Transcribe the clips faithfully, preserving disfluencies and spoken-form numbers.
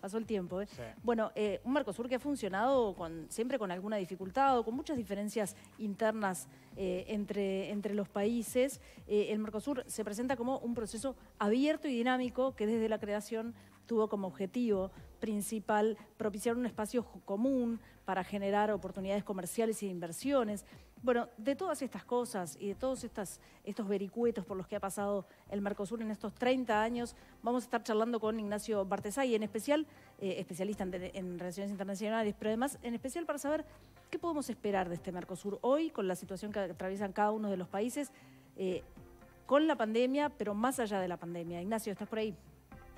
pasó el tiempo. ¿eh? Sí. Bueno, eh, un Mercosur que ha funcionado con, siempre con alguna dificultad o con muchas diferencias internas eh, entre, entre los países. Eh, el Mercosur se presenta como un proceso abierto y dinámico que desde la creación tuvo como objetivo principal propiciar un espacio común para generar oportunidades comerciales y de inversiones. Bueno, de todas estas cosas y de todos estas, estos vericuetos por los que ha pasado el Mercosur en estos treinta años, vamos a estar charlando con Ignacio Bartesay, en especial, eh, especialista en, en relaciones internacionales, pero además en especial para saber qué podemos esperar de este Mercosur hoy con la situación que atraviesan cada uno de los países, eh, con la pandemia, pero más allá de la pandemia. Ignacio, ¿estás por ahí?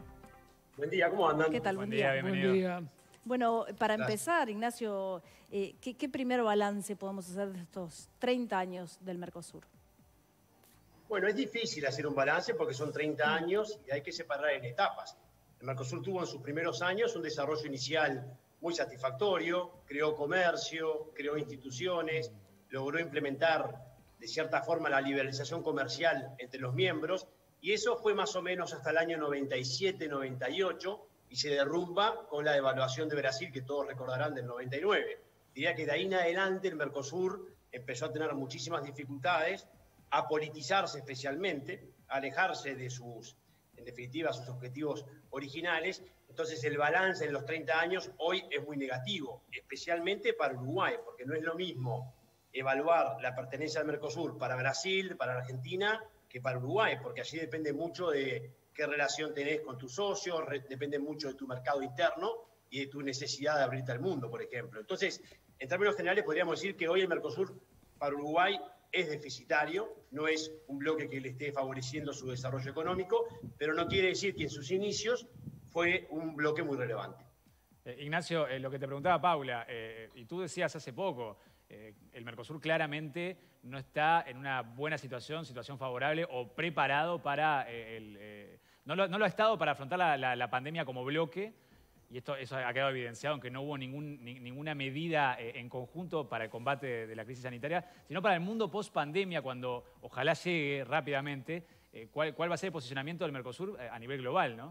Buen día, ¿cómo andan? ¿Qué tal? Buen Buen día, día. bienvenido. Buen día. Bueno, para Gracias. empezar, Ignacio, eh, ¿qué, ¿qué primer balance podemos hacer de estos treinta años del Mercosur? Bueno, es difícil hacer un balance porque son treinta años y hay que separar en etapas. El Mercosur tuvo en sus primeros años un desarrollo inicial muy satisfactorio, creó comercio, creó instituciones, logró implementar de cierta forma la liberalización comercial entre los miembros, y eso fue más o menos hasta el año noventa y siete, noventa y ocho, y se derrumba con la devaluación de Brasil, que todos recordarán, del noventa y nueve. Diría que de ahí en adelante el Mercosur empezó a tener muchísimas dificultades, a politizarse especialmente, a alejarse de sus, en definitiva, sus objetivos originales. Entonces el balance en los treinta años hoy es muy negativo, especialmente para Uruguay, porque no es lo mismo evaluar la pertenencia al Mercosur para Brasil, para Argentina, que para Uruguay, porque allí depende mucho de qué relación tenés con tus socios, depende mucho de tu mercado interno y de tu necesidad de abrirte al mundo, por ejemplo. Entonces, en términos generales, podríamos decir que hoy el Mercosur para Uruguay es deficitario, no es un bloque que le esté favoreciendo su desarrollo económico, pero no quiere decir que en sus inicios fue un bloque muy relevante. Eh, Ignacio, eh, lo que te preguntaba Paula, eh, y tú decías hace poco, eh, el Mercosur claramente no está en una buena situación, situación favorable o preparado para... Eh, el, eh, no, lo, no lo ha estado para afrontar la, la, la pandemia como bloque, y esto eso ha quedado evidenciado, aunque no hubo ningún, ni, ninguna medida eh, en conjunto para el combate de, de la crisis sanitaria, sino para el mundo post-pandemia, cuando ojalá llegue rápidamente, eh, ¿cuál, ¿cuál va a ser el posicionamiento del Mercosur a nivel global, no?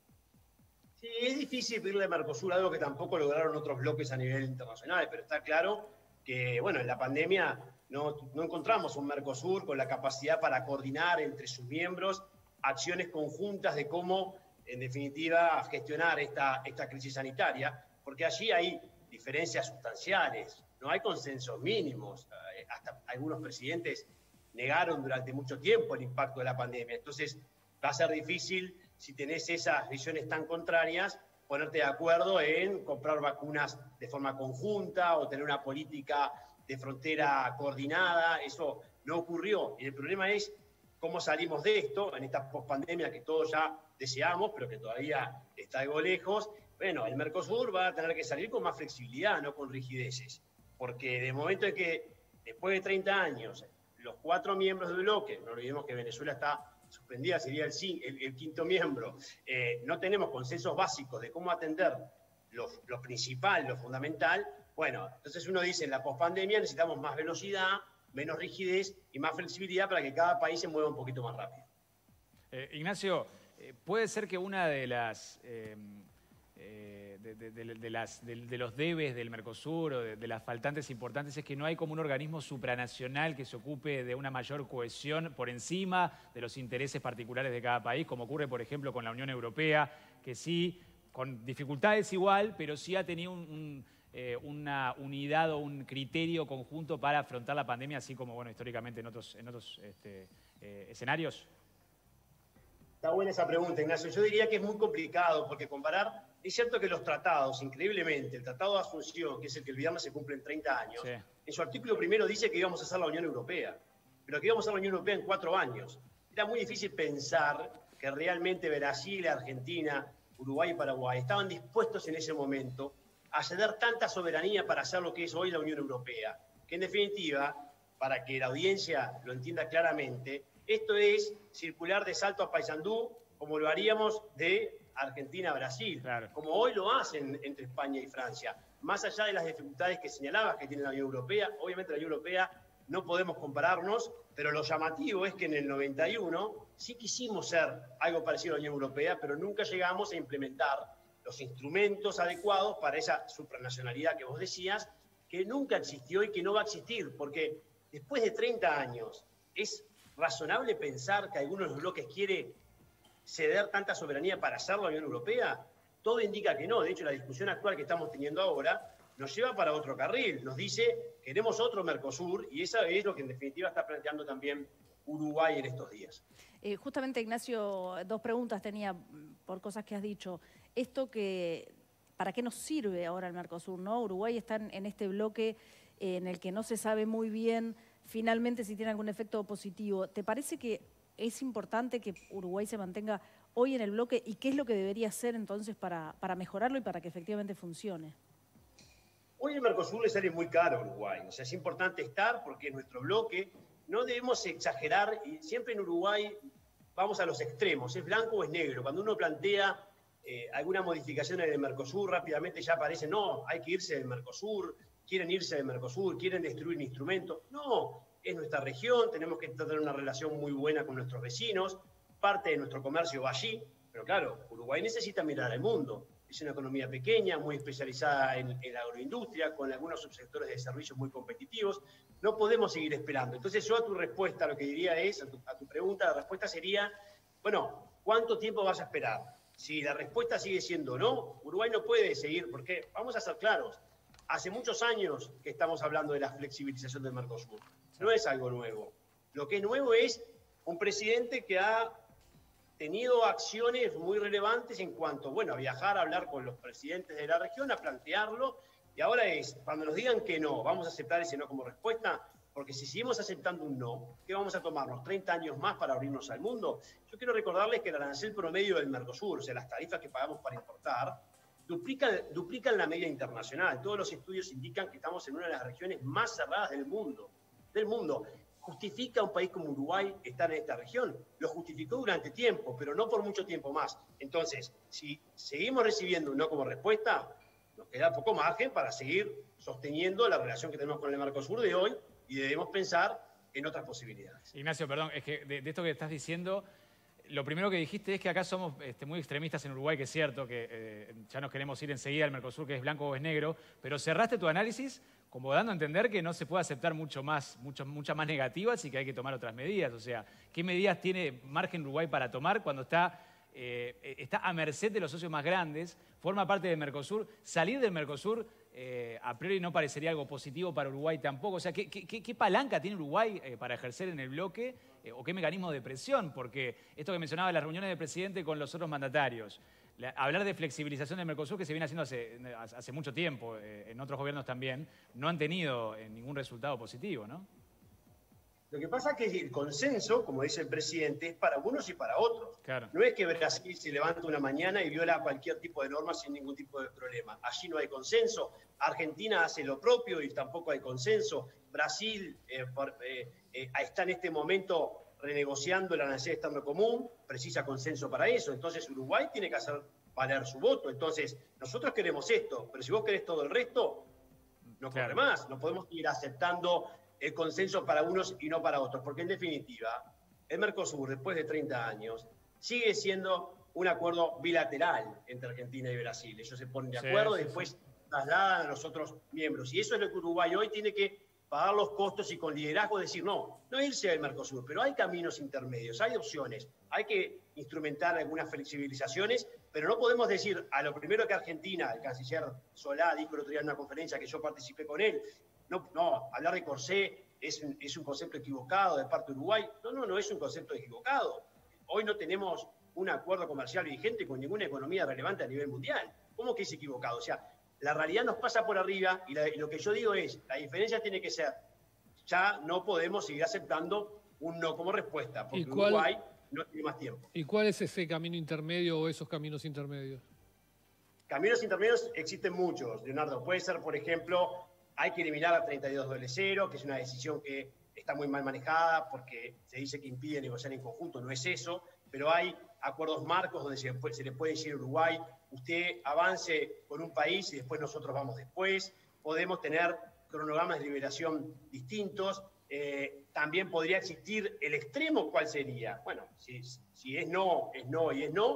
Sí, es difícil pedirle a Mercosur algo que tampoco lograron otros bloques a nivel internacional, pero está claro que, bueno, en la pandemia no, no encontramos un Mercosur con la capacidad para coordinar entre sus miembros acciones conjuntas de cómo, en definitiva, gestionar esta, esta crisis sanitaria, porque allí hay diferencias sustanciales, no hay consensos mínimos. Hasta algunos presidentes negaron durante mucho tiempo el impacto de la pandemia. Entonces, va a ser difícil, si tenés esas visiones tan contrarias, ponerte de acuerdo en comprar vacunas de forma conjunta o tener una política de frontera coordinada. Eso no ocurrió. Y el problema es cómo salimos de esto, en esta pospandemia que todos ya deseamos, pero que todavía está algo lejos. Bueno, el Mercosur va a tener que salir con más flexibilidad, no con rigideces. Porque de momento en que, después de treinta años, los cuatro miembros del bloque, no olvidemos que Venezuela está suspendida, sería el, el, el quinto miembro, eh, no tenemos consensos básicos de cómo atender lo, lo principal, lo fundamental. Bueno, entonces uno dice, en la pospandemia necesitamos más velocidad, menos rigidez y más flexibilidad para que cada país se mueva un poquito más rápido. Eh, Ignacio, eh, puede ser que una de las... Eh, eh, de, de, de, de, las, de, de los debes del Mercosur o de, de las faltantes importantes es que no hay como un organismo supranacional que se ocupe de una mayor cohesión por encima de los intereses particulares de cada país, como ocurre, por ejemplo, con la Unión Europea, que sí, con dificultades igual, pero sí ha tenido un, un, eh, una unidad o un criterio conjunto para afrontar la pandemia, así como, bueno, históricamente en otros, en otros este, eh, escenarios. Está buena esa pregunta, Ignacio. Yo diría que es muy complicado, porque comparar... Es cierto que los tratados, increíblemente, el Tratado de Asunción, que es el que el viernes se cumple en treinta años, sí, en su artículo primero dice que íbamos a ser la Unión Europea, pero que íbamos a ser la Unión Europea en cuatro años. Era muy difícil pensar que realmente Brasil, Argentina, Uruguay y Paraguay estaban dispuestos en ese momento a ceder tanta soberanía para hacer lo que es hoy la Unión Europea, que en definitiva, para que la audiencia lo entienda claramente, esto es circular de Salto a Paysandú, como lo haríamos de Argentina a Brasil, claro, como hoy lo hacen entre España y Francia. Más allá de las dificultades que señalabas que tiene la Unión Europea, obviamente la Unión Europea no podemos compararnos, pero lo llamativo es que en el noventa y uno sí quisimos ser algo parecido a la Unión Europea, pero nunca llegamos a implementar los instrumentos adecuados para esa supranacionalidad que vos decías, que nunca existió y que no va a existir, porque después de treinta años, ¿es razonable pensar que alguno de los bloques quiere ceder tanta soberanía para hacerlo a la Unión Europea? Todo indica que no. De hecho, la discusión actual que estamos teniendo ahora nos lleva para otro carril. Nos dice, queremos otro Mercosur, y eso es lo que en definitiva está planteando también Uruguay en estos días. Eh, justamente, Ignacio, dos preguntas tenía por cosas que has dicho. Esto que, ¿para qué nos sirve ahora el Mercosur, no? Uruguay está en, en este bloque eh, en el que no se sabe muy bien finalmente si tiene algún efecto positivo. ¿Te parece que es importante que Uruguay se mantenga hoy en el bloque y qué es lo que debería hacer entonces para, para mejorarlo y para que efectivamente funcione? Hoy el Mercosur le sale muy caro a Uruguay. O sea, es importante estar porque es nuestro bloque. No debemos exagerar y siempre en Uruguay vamos a los extremos. ¿Es blanco o es negro? Cuando uno plantea eh, alguna modificación en el Mercosur, rápidamente ya aparece, no, hay que irse del Mercosur, quieren irse del Mercosur, quieren destruir instrumentos. No, es nuestra región, tenemos que tener una relación muy buena con nuestros vecinos, parte de nuestro comercio va allí, pero claro, Uruguay necesita mirar al mundo. Es una economía pequeña, muy especializada en, en la agroindustria, con algunos subsectores de servicios muy competitivos. No podemos seguir esperando. Entonces yo a tu respuesta, lo que diría es, a tu, a tu pregunta, la respuesta sería, bueno, ¿cuánto tiempo vas a esperar? Si la respuesta sigue siendo no, Uruguay no puede seguir, porque vamos a ser claros, hace muchos años que estamos hablando de la flexibilización del Mercosur. No es algo nuevo. Lo que es nuevo es un presidente que ha tenido acciones muy relevantes en cuanto, bueno, a viajar, a hablar con los presidentes de la región, a plantearlo, y ahora es, cuando nos digan que no, vamos a aceptar ese no como respuesta, porque si seguimos aceptando un no, ¿qué vamos a tomarnos? ¿treinta años más para abrirnos al mundo? Yo quiero recordarles que el arancel promedio del Mercosur, o sea, las tarifas que pagamos para importar, duplican, duplican la media internacional. Todos los estudios indican que estamos en una de las regiones más cerradas del mundo, del mundo. ¿Justifica un país como Uruguay estar en esta región? Lo justificó durante tiempo, pero no por mucho tiempo más. Entonces, si seguimos recibiendo un no como respuesta, nos queda poco margen para seguir sosteniendo la relación que tenemos con el Mercosur de hoy y debemos pensar en otras posibilidades. Ignacio, perdón, es que de, de esto que estás diciendo, lo primero que dijiste es que acá somos este, muy extremistas en Uruguay, que es cierto, que eh, ya nos queremos ir enseguida al Mercosur, que es blanco o es negro, pero cerraste tu análisis como dando a entender que no se puede aceptar mucho más, mucho, muchas más negativas y que hay que tomar otras medidas. O sea, ¿qué medidas tiene margen Uruguay para tomar cuando está, eh, está a merced de los socios más grandes, forma parte del Mercosur? Salir del Mercosur eh, a priori no parecería algo positivo para Uruguay tampoco. O sea, ¿qué, qué, qué palanca tiene Uruguay eh, para ejercer en el bloque eh, o qué mecanismo de presión? Porque esto que mencionaba, las reuniones del presidente con los otros mandatarios, la, hablar de flexibilización del Mercosur, que se viene haciendo hace, hace mucho tiempo, eh, en otros gobiernos también, no han tenido eh, ningún resultado positivo, ¿no? Lo que pasa es que el consenso, como dice el presidente, es para unos y para otros. Claro. No es que Brasil se levanta una mañana y viola cualquier tipo de norma sin ningún tipo de problema. Allí no hay consenso. Argentina hace lo propio y tampoco hay consenso. Brasil eh, por, eh, eh, está en este momento renegociando el arancel externo común, precisa consenso para eso. Entonces Uruguay tiene que hacer valer su voto. Entonces nosotros queremos esto, pero si vos querés todo el resto, no corre Claro. más. No podemos ir aceptando el consenso para unos y no para otros, porque en definitiva, el Mercosur, después de treinta años, sigue siendo un acuerdo bilateral entre Argentina y Brasil. Ellos se ponen de Sí, acuerdo sí, y después sí. trasladan a los otros miembros. Y eso es lo que Uruguay hoy tiene que pagar los costos y con liderazgo decir, no, no irse del Mercosur, pero hay caminos intermedios, hay opciones, hay que instrumentar algunas flexibilizaciones, pero no podemos decir a lo primero que Argentina, el canciller Solá dijo el otro día en una conferencia que yo participé con él, no, no, hablar de corsé es un, es un concepto equivocado de parte de Uruguay. No, no, no es un concepto equivocado. Hoy no tenemos un acuerdo comercial vigente con ninguna economía relevante a nivel mundial. ¿Cómo que es equivocado? O sea, la realidad nos pasa por arriba y, la, y lo que yo digo es, la diferencia tiene que ser, ya no podemos seguir aceptando un no como respuesta, porque cuál, Uruguay no tiene más tiempo. ¿Y cuál es ese camino intermedio o esos caminos intermedios? Caminos intermedios existen muchos, Leonardo. Puede ser, por ejemplo, hay que eliminar la treinta y dos doble cero, que es una decisión que está muy mal manejada porque se dice que impide negociar en conjunto, no es eso, pero hay acuerdos marcos donde se, se le puede decir a Uruguay, usted avance con un país y después nosotros vamos después. Podemos tener cronogramas de liberación distintos. Eh, también podría existir el extremo, ¿cuál sería? Bueno, si, si es no, es no y es no,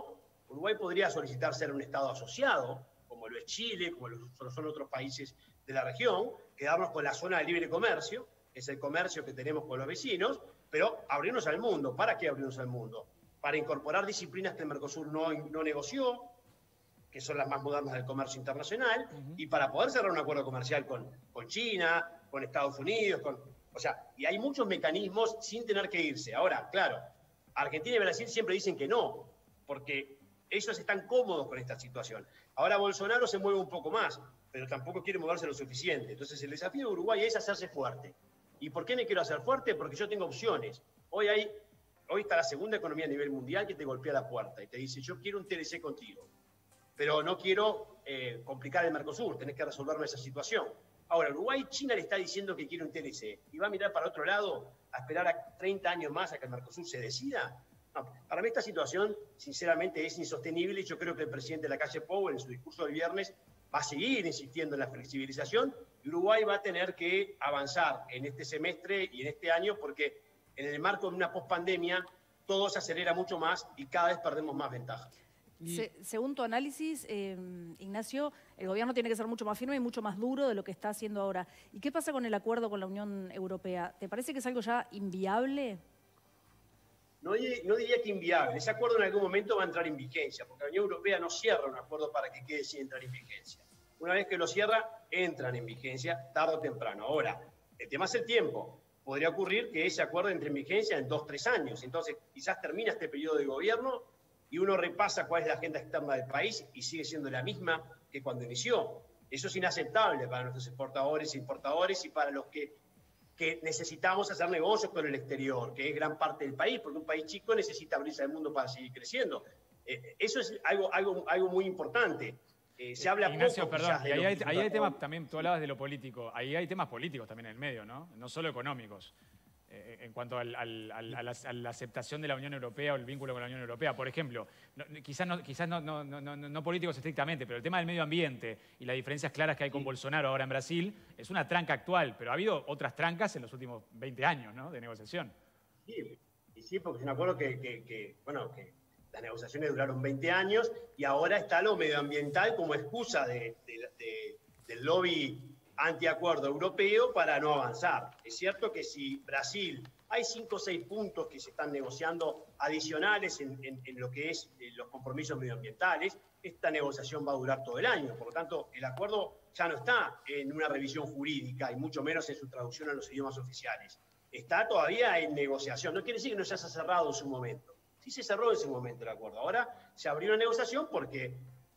Uruguay podría solicitar ser un Estado asociado, como lo es Chile, como lo son otros países de la región, quedarnos con la zona de libre comercio, que es el comercio que tenemos con los vecinos, pero abrirnos al mundo. ¿Para qué abrirnos al mundo? Para incorporar disciplinas que el Mercosur no, no negoció, que son las más modernas del comercio internacional, uh-huh. y para poder cerrar un acuerdo comercial con, con China, con Estados Unidos, con, o sea, y hay muchos mecanismos sin tener que irse. Ahora, claro, Argentina y Brasil siempre dicen que no, porque ellos están cómodos con esta situación. Ahora Bolsonaro se mueve un poco más, pero tampoco quiere moverse lo suficiente. Entonces el desafío de Uruguay es hacerse fuerte. ¿Y por qué me quiero hacer fuerte? Porque yo tengo opciones. Hoy, hay, hoy está la segunda economía a nivel mundial que te golpea la puerta y te dice, yo quiero un T L C contigo, pero no quiero eh, complicar el Mercosur, tenés que resolverme esa situación. Ahora, Uruguay, China le está diciendo que quiere un T L C y va a mirar para otro lado a esperar a treinta años más a que el Mercosur se decida. No, para mí esta situación, sinceramente, es insostenible y yo creo que el presidente de la calle Powell, en su discurso del viernes, va a seguir insistiendo en la flexibilización y Uruguay va a tener que avanzar en este semestre y en este año porque en el marco de una pospandemia todo se acelera mucho más y cada vez perdemos más ventaja. Se, según tu análisis, eh, Ignacio, el gobierno tiene que ser mucho más firme y mucho más duro de lo que está haciendo ahora. ¿Y qué pasa con el acuerdo con la Unión Europea? ¿Te parece que es algo ya inviable? No, no diría que inviable. Ese acuerdo en algún momento va a entrar en vigencia, porque la Unión Europea no cierra un acuerdo para que quede sin entrar en vigencia. Una vez que lo cierra, entran en vigencia tarde o temprano. Ahora, el tema es el tiempo. Podría ocurrir que ese acuerdo entre en vigencia en dos, tres años. Entonces, quizás termina este periodo de gobierno y uno repasa cuál es la agenda externa del país y sigue siendo la misma que cuando inició. Eso es inaceptable para nuestros exportadores e importadores y para los que, que necesitamos hacer negocios con el exterior, que es gran parte del país, porque un país chico necesita abrirse al mundo para seguir creciendo. Eh, eso es algo, algo, algo muy importante. Eh, se habla Ignacio, poco, perdón, y ahí hay, ahí hay temas también, tú hablabas de lo político, ahí hay temas políticos también en el medio, ¿no? No solo económicos. Eh, en cuanto al, al, al, a, la, a la aceptación de la Unión Europea o el vínculo con la Unión Europea. Por ejemplo, no, quizás, no, quizás no, no, no, no, no políticos estrictamente, pero el tema del medio ambiente y las diferencias claras que hay con sí. Bolsonaro ahora en Brasil es una tranca actual, pero ha habido otras trancas en los últimos veinte años, ¿no?, de negociación. Sí, y sí, porque me acuerdo que, que, que, bueno, que las negociaciones duraron veinte años y ahora está lo medioambiental como excusa de, de, de, del lobby antiacuerdo europeo para no avanzar. Es cierto que si Brasil, hay cinco o seis puntos que se están negociando adicionales en, en, en lo que es eh, los compromisos medioambientales, esta negociación va a durar todo el año. Por lo tanto, el acuerdo ya no está en una revisión jurídica y mucho menos en su traducción a los idiomas oficiales. Está todavía en negociación. No quiere decir que no se haya cerrado en su momento. Sí se cerró en su momento el acuerdo. Ahora se abrió una negociación porque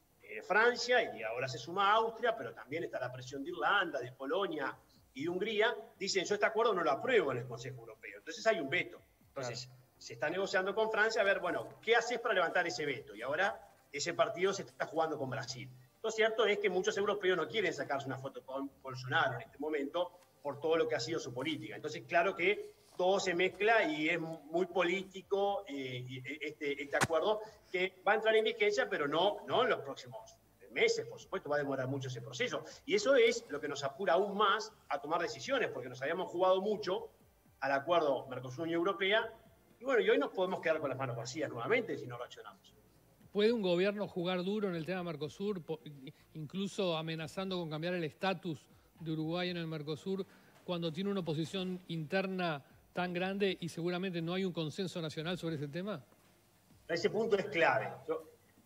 Francia, y ahora se suma Austria, pero también está la presión de Irlanda, de Polonia y de Hungría, dicen yo este acuerdo no lo apruebo en el Consejo Europeo. Entonces hay un veto. Entonces claro. se está negociando con Francia a ver, bueno, ¿qué haces para levantar ese veto? Y ahora ese partido se está jugando con Brasil. Lo cierto es que muchos europeos no quieren sacarse una foto con Bolsonaro en este momento por todo lo que ha sido su política. Entonces, claro que todo se mezcla y es muy político eh, este, este acuerdo que va a entrar en vigencia, pero no, no en los próximos meses, por supuesto, va a demorar mucho ese proceso. Y eso es lo que nos apura aún más a tomar decisiones, porque nos habíamos jugado mucho al acuerdo Mercosur-Unión Europea, y bueno, y hoy nos podemos quedar con las manos vacías nuevamente si no lo accionamos. ¿Puede un gobierno jugar duro en el tema Mercosur, incluso amenazando con cambiar el estatus de Uruguay en el Mercosur, cuando tiene una oposición interna tan grande y seguramente no hay un consenso nacional sobre ese tema? Ese punto es clave. Yo,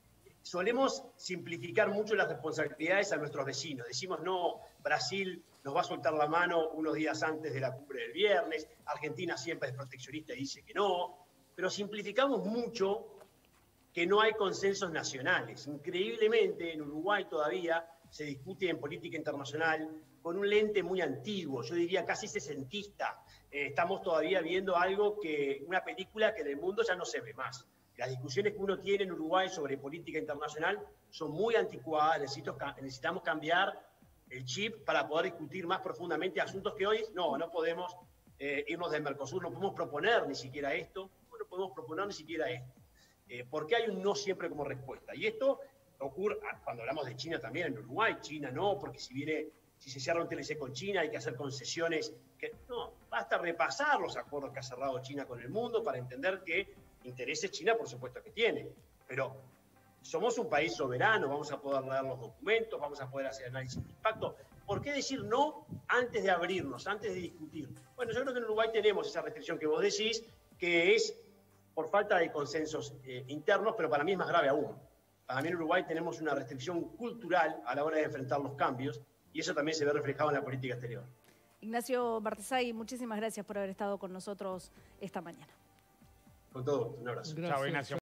solemos simplificar mucho las responsabilidades a nuestros vecinos. Decimos, no, Brasil nos va a soltar la mano unos días antes de la cumbre del viernes, Argentina siempre es proteccionista y dice que no, pero simplificamos mucho que no hay consensos nacionales. Increíblemente, en Uruguay todavía se discute en política internacional con un lente muy antiguo, yo diría casi sesentista. Eh, estamos todavía viendo algo que, una película que en el mundo ya no se ve más. Las discusiones que uno tiene en Uruguay sobre política internacional son muy anticuadas, necesito, necesitamos cambiar el chip para poder discutir más profundamente asuntos que hoy no, no podemos eh, irnos del Mercosur, no podemos proponer ni siquiera esto, no podemos proponer ni siquiera esto. Eh, porque hay un no siempre como respuesta. Y esto ocurre cuando hablamos de China también, en Uruguay, China no, porque si viene, si se cierra un T L C con China hay que hacer concesiones. Que, no, basta repasar los acuerdos que ha cerrado China con el mundo para entender que intereses China por supuesto que tiene. Pero somos un país soberano, vamos a poder leer los documentos, vamos a poder hacer análisis de impacto. ¿Por qué decir no antes de abrirnos, antes de discutir? Bueno, yo creo que en Uruguay tenemos esa restricción que vos decís, que es por falta de consensos eh, internos, pero para mí es más grave aún. Para mí en Uruguay tenemos una restricción cultural a la hora de enfrentar los cambios, y eso también se ve reflejado en la política exterior. Ignacio Bartesay, muchísimas gracias por haber estado con nosotros esta mañana. Con todo, un abrazo. Gracias. Chao, Ignacio.